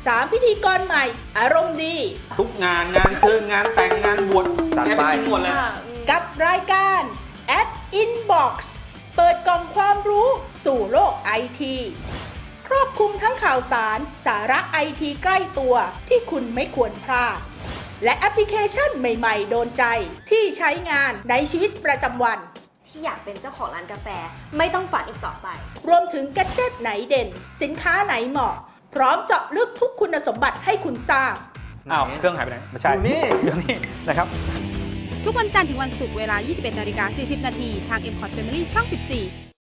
3 พิธีกรใหม่อารมณ์ดีทุกงานเชิญงานแต่งงานบวชจัดไปหมดเลยกับรายการ Ad Inbox เปิดกล่องความรู้สู่โลกไอทีครอบคลุมทั้งข่าวสารสาระไอทีใกล้ตัวที่คุณไม่ควรพลาดและแอปพลิเคชันใหม่ๆโดนใจที่ใช้งานในชีวิตประจำวันที่อยากเป็นเจ้าของร้านกาแฟไม่ต้องฝันอีกต่อไปรวมถึงแกดเจ็ตไหนเด่นสินค้าไหนเหมาะพร้อมเจาะลึกทุกคุณสมบัติให้คุณทราบเครื่องหายไปไหนไม่ใช่อยู่นี่นะครับทุกวันจันทร์ถึงวันศุกร์เวลา 21:40 น.ทาง M.Cot Family ช่อง 14